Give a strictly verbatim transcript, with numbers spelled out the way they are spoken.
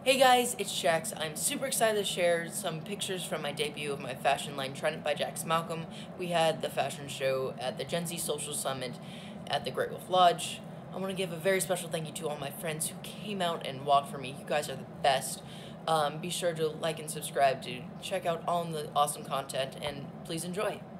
Hey guys, it's Jax. I'm super excited to share some pictures from my debut of my fashion line Trident by Jax Malcolm. We had the fashion show at the Gen Z Social Summit at the Great Wolf Lodge. I want to give a very special thank you to all my friends who came out and walked for me. You guys are the best. Um, be sure to like and subscribe to check out all the awesome content, and please enjoy.